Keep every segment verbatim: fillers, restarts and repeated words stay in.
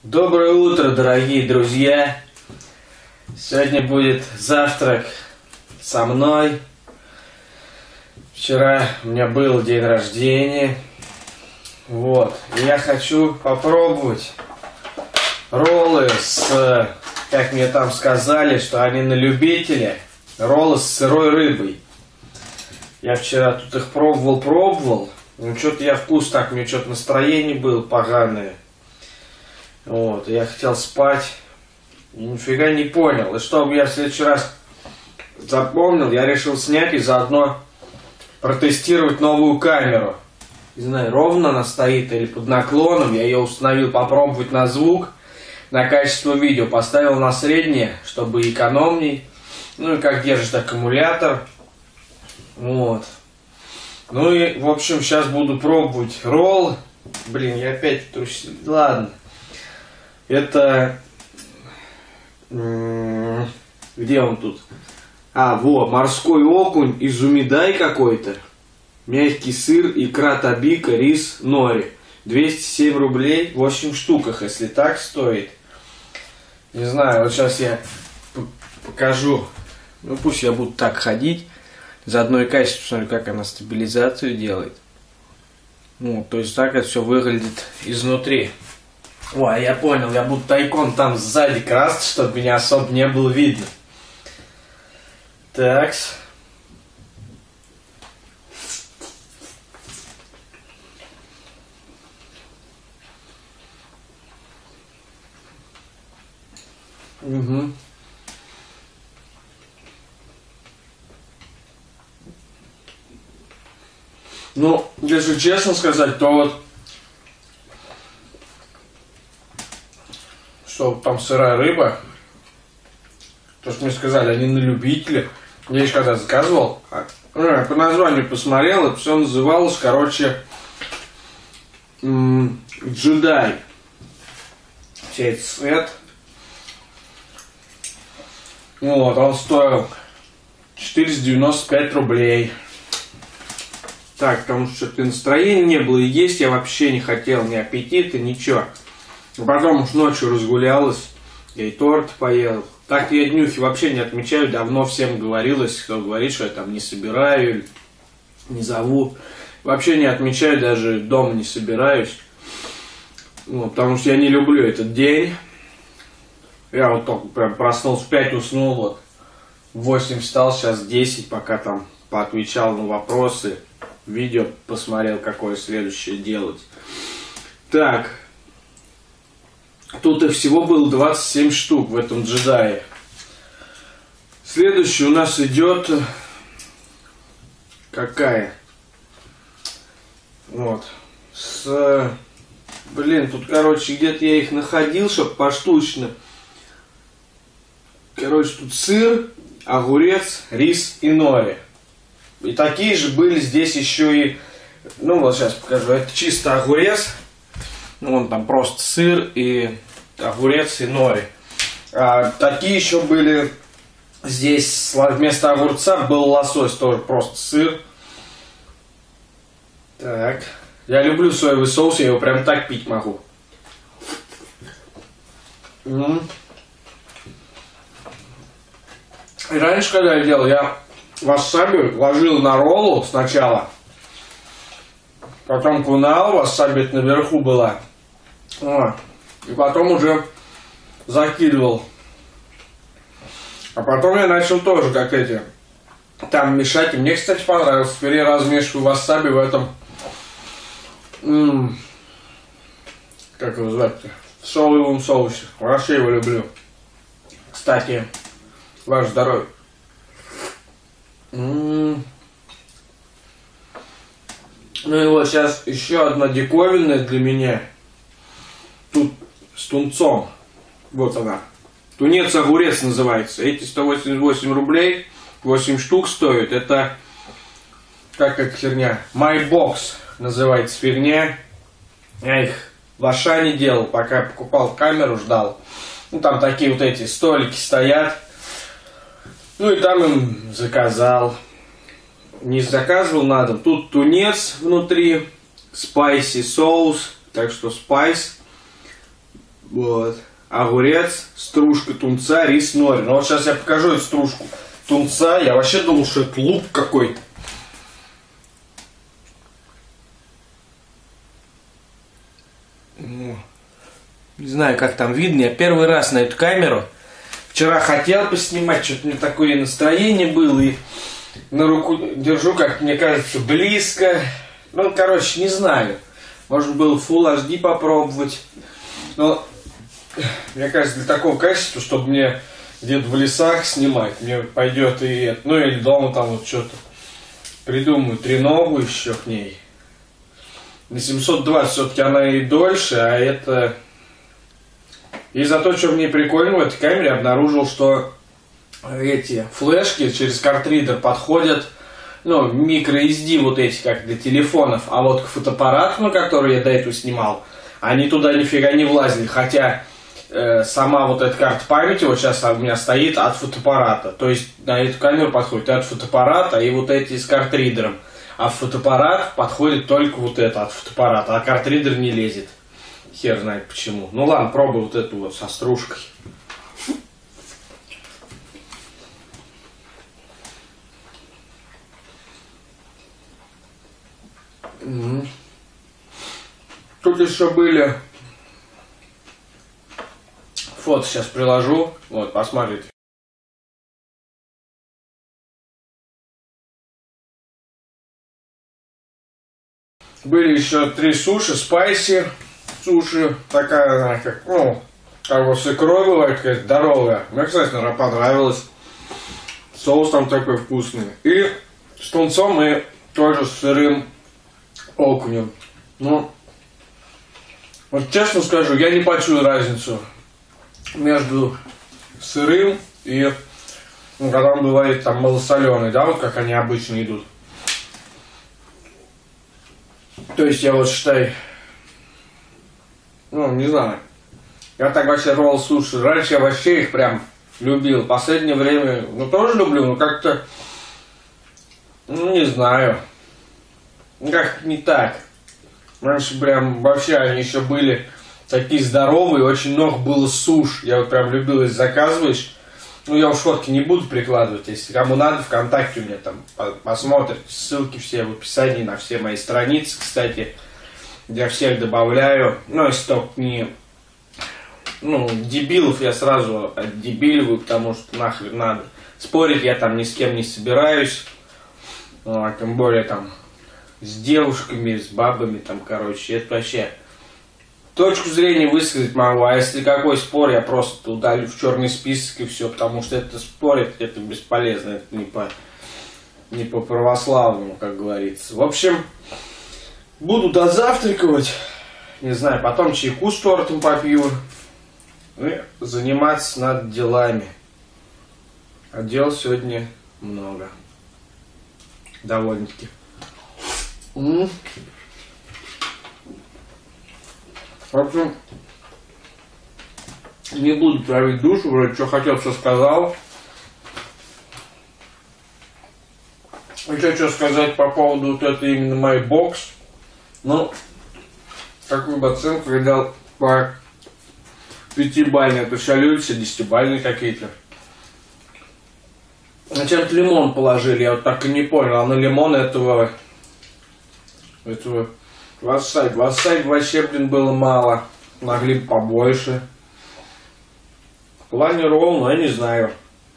Доброе утро, дорогие друзья! Сегодня будет завтрак со мной. Вчера у меня был день рождения. Вот. И я хочу попробовать роллы с, как мне там сказали, что они на любителя. Роллы с сырой рыбой. Я вчера тут их пробовал, пробовал. Ну, что-то я вкус так, мне что-то настроение было поганое. Вот, я хотел спать. И нифига не понял. И чтобы я в следующий раз запомнил, я решил снять и заодно протестировать новую камеру. Не знаю, ровно она стоит или под наклоном. Я ее установил попробовать на звук, на качество видео. Поставил на среднее, чтобы экономней. Ну и как держит аккумулятор. Вот. Ну и, в общем, сейчас буду пробовать ролл. Блин, я опять трусил. Ладно. Это... Где он тут? А, вот, морской окунь, изумидай какой-то. Мягкий сыр, икра табика, рис, нори. двести семь рублей, восемь штуках, если так стоит. Не знаю, вот сейчас я покажу. Ну, пусть я буду так ходить. Заодно и качество, посмотрю, как она стабилизацию делает. Ну, то есть так это все выглядит изнутри. Ой, я понял, я буду тайком там сзади красться, чтобы меня особо не было видно. Такс. Угу. Ну, если честно сказать, то вот что там сырая рыба, то, что мне сказали, они на любителя. Я еще когда заказывал, а, по названию посмотрел, это все называлось, короче, джедай. Весь этот цвет. Вот, он стоил четыреста девяносто пять рублей. Так, потому что что-то настроения не было, и есть я вообще не хотел, ни аппетита, ничего. А потом уж ночью разгулялась, я и торт поел. Так-то я днюхи вообще не отмечаю, давно всем говорил, если кто говорит, что я там не собираю, не зову. Вообще не отмечаю, даже дома не собираюсь. Ну, потому что я не люблю этот день. Я вот только прям проснулся в пять, уснул, вот. В восемь встал, сейчас десять, пока там поотвечал на вопросы. Видео посмотрел, какое следующее делать. Так. Тут их всего было двадцать семь штук в этом джедае. Следующий у нас идет... Какая? Вот. С... Блин, тут, короче, где-то я их находил, чтобы поштучно. Короче, тут сыр, огурец, рис и нори. И такие же были здесь еще и... Ну, вот сейчас покажу. Это чисто огурец. Ну, вон там просто сыр и огурец и нори. А, такие еще были здесь, вместо огурца был лосось, тоже просто сыр. Так. Я люблю соевый соус, я его прям так пить могу. М-м. И раньше, когда я делал, я васаби ложил на роллу сначала. Потом кунал, васаби наверху была. Вот. И потом уже закидывал. А потом я начал тоже, как эти, там мешать. И мне, кстати, понравилось. Теперь я размешиваю васаби в этом... М-м, как его звать-то? В соевом соусе. Вообще его люблю. Кстати, ваше здоровье. М-м. Ну и вот сейчас еще одна диковинная для меня. Тут с тунцом. Вот она. Тунец-огурец называется. Эти сто восемьдесят восемь рублей. восемь штук стоят. Это как как херня. My Box называется фигня. Я их в Ашане делал, пока покупал камеру, ждал. Ну там такие вот эти столики стоят. Ну и там им заказал. Не заказывал, надо. Тут тунец внутри. Спайси соус. Так что спайс. Вот. Огурец, стружка тунца, рис нори. Ну вот сейчас я покажу эту стружку тунца. Я вообще думал, что это лук какой-то. Не знаю, как там видно. Я первый раз на эту камеру. Вчера хотел поснимать, что-то мне такое настроение было. И на руку держу, как мне кажется, близко. Ну, короче, не знаю. Можно было Full эйч ди попробовать. Но, мне кажется, для такого качества, чтобы мне где-то в лесах снимать, мне пойдет и это. Ну, или дома там вот что-то придумаю. Треногу еще к ней. На семьсот двадцать все-таки она и дольше, а это... И за то, что мне прикольно в этой камере, обнаружил, что эти флешки через картридер подходят, ну, микро-эс ди вот эти, как для телефонов, а вот к фотоаппарату, на который я до этого снимал, они туда нифига не влазили, хотя э, сама вот эта карта памяти вот сейчас у меня стоит от фотоаппарата, то есть на эту камеру подходит от фотоаппарата и вот эти с картридером, а в фотоаппарат подходит только вот это от фотоаппарата, а картридер не лезет. Хер знает почему. Ну ладно, пробуй вот эту вот со стружкой. Угу. Тут еще были... Фото сейчас приложу. Вот, посмотрите. Были еще три суши, спайси. Суши, такая, как, ну, как бы с икрой бывает, такая здоровая. Мне, кстати, наверное, понравилось. Соус там такой вкусный. И с тунцом и тоже с сырым окунем. Ну, вот честно скажу, я не почую разницу между сырым и, ну, когда он бывает там малосоленый, да, вот как они обычно идут. То есть я вот считаю... Ну, не знаю. Я так вообще ролл суши. Раньше я вообще их прям любил. В последнее время, ну, тоже люблю, но как-то, ну, не знаю. Как не так. Раньше прям вообще они еще были такие здоровые, очень много было суш. Я вот прям любил, если заказываешь. Ну, я уж фотки не буду прикладывать. Если кому надо, ВКонтакте у меня там посмотрите. Ссылки все в описании на все мои страницы, кстати. Я всех добавляю, ну, если только не, ну, дебилов я сразу отдебиливаю, потому что нахрен надо. Спорить я там ни с кем не собираюсь, ну, а тем более там с девушками, с бабами, там, короче, это вообще точку зрения высказать могу, а если какой спор, я просто удалю в черный список и все, потому что это спорить, это бесполезно, это не по, не по православному, как говорится. В общем... Буду дозавтракивать, не знаю, потом чайку с тортом попью и заниматься над делами. А дел сегодня много. Довольно-таки. В общем, не буду травить душу, вроде что хотел, все сказал. Еще что сказать по поводу вот этой именно моей бокс. Ну, какую бы оценку я дал по пятибалльной, это все люди все десятибалльные какие-то. Зачем-то лимон положили, я вот так и не понял, а на лимон этого, этого вассаби, вассаби вообще, блин, было мало, могли бы побольше. В плане ролл, ну, я не знаю.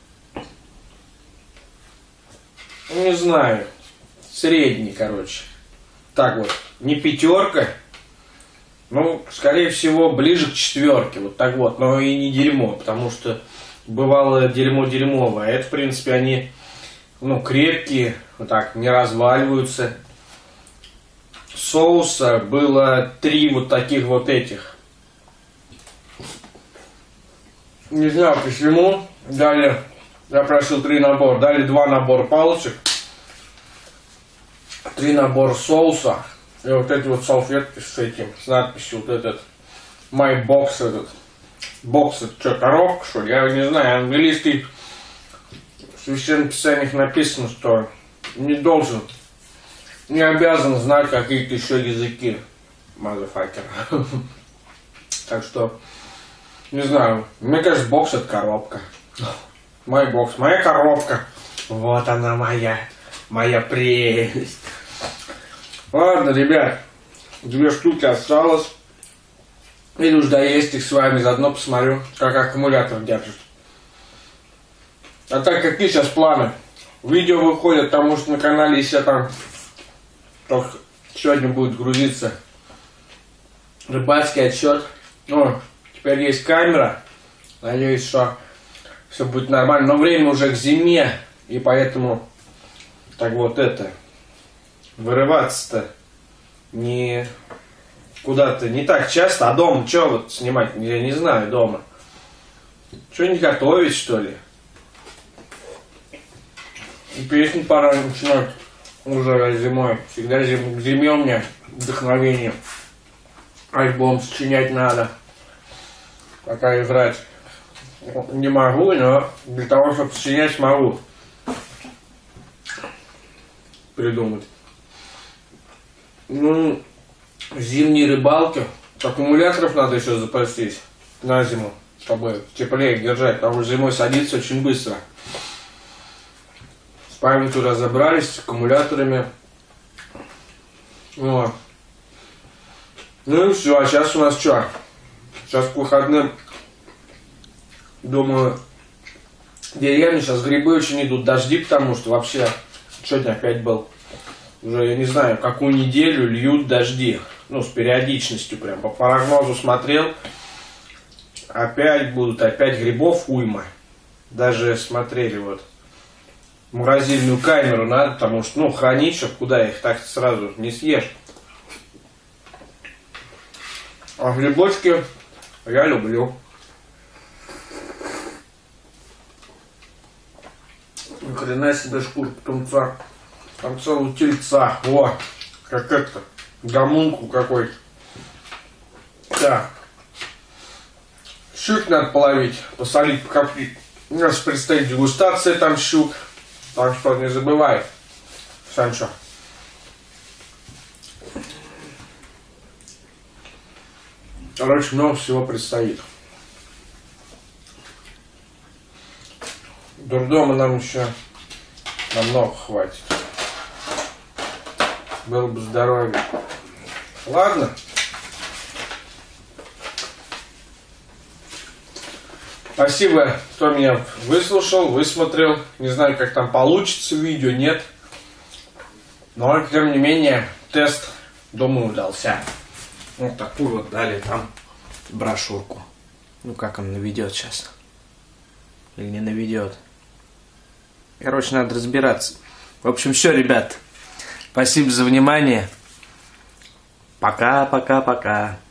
Не знаю, средний, короче. Так вот, не пятерка, ну, скорее всего, ближе к четверке, вот так вот, но и не дерьмо, потому что бывало дерьмо дерьмовое, а это, в принципе, они, ну, крепкие, вот так, не разваливаются. Соуса было три вот таких вот этих. Не знаю почему, дали, я просил три набора, дали два набора палочек. Три набора соуса. И вот эти вот салфетки с этим, с надписью вот этот My Box этот. Бокс это что, коробка, что ли? Я не знаю, английский в священных писаниях написано, что не должен, не обязан знать какие-то еще языки, motherfucker. Так что Не знаю, мне кажется, бокс это коробка. Мой бокс, моя коробка. Вот она моя, моя прелесть. Ладно, ребят, две штуки осталось. Или уж доесть их с вами, заодно посмотрю, как аккумулятор держит. А так, какие сейчас планы? Видео выходят, потому что на канале еще там только сегодня будет грузиться рыбацкий отчет. Ну, теперь есть камера. Надеюсь, что все будет нормально. Но время уже к зиме, и поэтому так вот это вырываться-то не куда-то не так часто. А дома что вот снимать? Я не знаю дома. Что, не готовить, что ли? Песни пора начинать уже зимой. Всегда зим, к зиме у меня вдохновение. Альбом сочинять надо. Пока играть не могу, но для того, чтобы сочинять, могу придумать. Ну, зимние рыбалки. Аккумуляторов надо еще запастись на зиму, чтобы теплее держать. Потому что зимой садится очень быстро. С памятью разобрались, с аккумуляторами. Вот. Ну и все, а сейчас у нас что? Сейчас к выходным, думаю, в деревне сейчас грибы очень идут, дожди, потому что вообще сегодня опять был, уже я не знаю, какую неделю льют дожди. Ну, с периодичностью прям, по прогнозу смотрел, опять будут, опять грибов уйма. Даже смотрели вот, морозильную камеру надо, потому что, ну, хранить, чтобы куда их так сразу не съешь. А грибочки я люблю. Ни хрена себе шкурка тунца. Там целого тельца. О, как это, гомункул какой-то. Так. Щук надо половить, посолить, покоптить. У нас предстоит дегустация там щук. Так что не забывай, Санчо. Короче, много всего предстоит. Дурдома нам еще намного хватит. Было бы здоровье. Ладно. Спасибо, кто меня выслушал, высмотрел. Не знаю, как там получится видео, нет. Но, тем не менее, тест, думаю, удался. Вот такую вот дали там брошюрку. Ну, как он наведет сейчас? Или не наведет? Короче, надо разбираться. В общем, все, ребят. Спасибо за внимание. Пока-пока-пока.